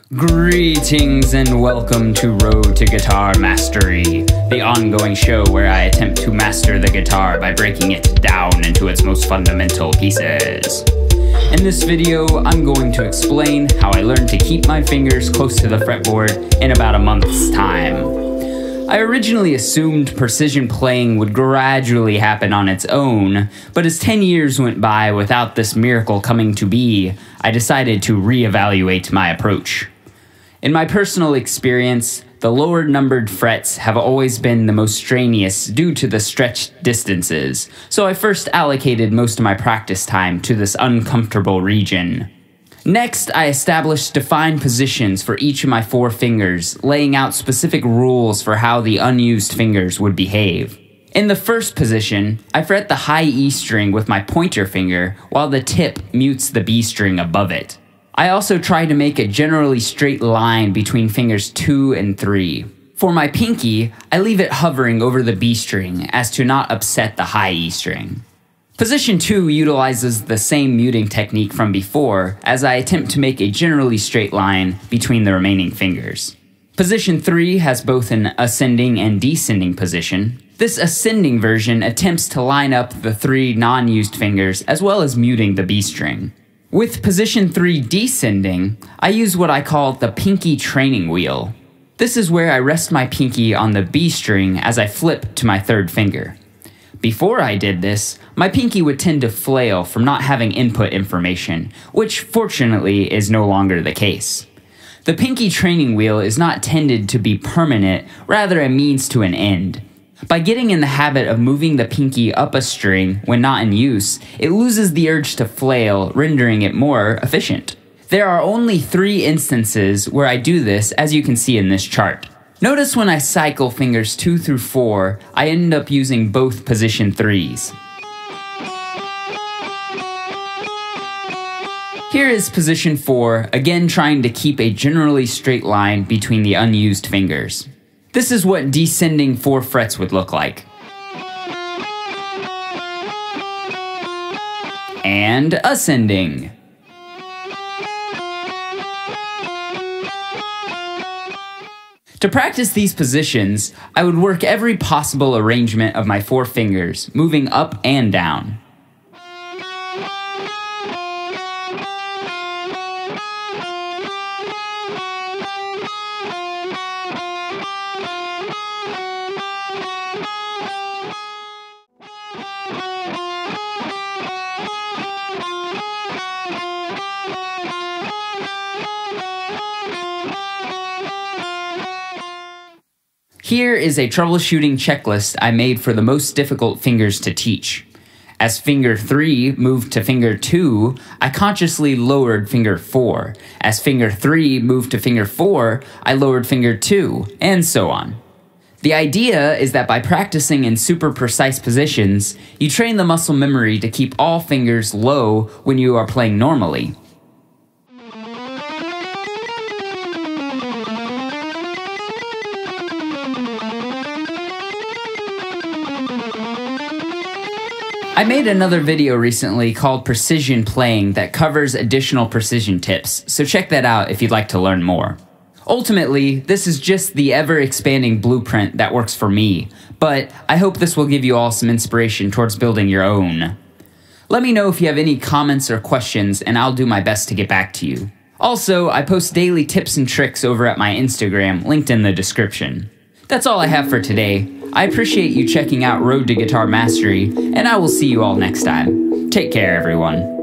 Greetings and welcome to Road to Guitar Mastery, the ongoing show where I attempt to master the guitar by breaking it down into its most fundamental pieces. In this video, I'm going to explain how I learned to keep my fingers close to the fretboard in about a month's time. I originally assumed precision playing would gradually happen on its own, but as 10 years went by without this miracle coming to be, I decided to reevaluate my approach. In my personal experience, the lower numbered frets have always been the most strenuous due to the stretched distances, so I first allocated most of my practice time to this uncomfortable region. Next, I established defined positions for each of my 4 fingers, laying out specific rules for how the unused fingers would behave. In the first position, I fret the high E string with my pointer finger, while the tip mutes the B string above it. I also try to make a generally straight line between fingers 2 and 3. For my pinky, I leave it hovering over the B string as to not upset the high E string. Position 2 utilizes the same muting technique from before, as I attempt to make a generally straight line between the remaining fingers. Position 3 has both an ascending and descending position. This ascending version attempts to line up the 3 non-used fingers as well as muting the B string. With position 3 descending, I use what I call the pinky training wheel. This is where I rest my pinky on the B string as I flip to my 3rd finger. Before I did this, my pinky would tend to flail from not having input information, which fortunately is no longer the case. The pinky training wheel is not tended to be permanent, rather a means to an end. By getting in the habit of moving the pinky up a string when not in use, it loses the urge to flail, rendering it more efficient. There are only 3 instances where I do this, as you can see in this chart. Notice when I cycle fingers 2 through 4, I end up using both position 3s. Here is position 4, again trying to keep a generally straight line between the unused fingers. This is what descending 4 frets would look like. And ascending. To practice these positions, I would work every possible arrangement of my 4 fingers, moving up and down. Here is a troubleshooting checklist I made for the most difficult fingers to teach. As finger 3 moved to finger 2, I consciously lowered finger 4. As finger 3 moved to finger 4, I lowered finger 2, and so on. The idea is that by practicing in super precise positions, you train the muscle memory to keep all fingers low when you are playing normally. I made another video recently called Precision Playing that covers additional precision tips, so check that out if you'd like to learn more. Ultimately, this is just the ever-expanding blueprint that works for me, but I hope this will give you all some inspiration towards building your own. Let me know if you have any comments or questions, and I'll do my best to get back to you. Also, I post daily tips and tricks over at my Instagram, linked in the description. That's all I have for today. I appreciate you checking out Road to Guitar Mastery, and I will see you all next time. Take care, everyone.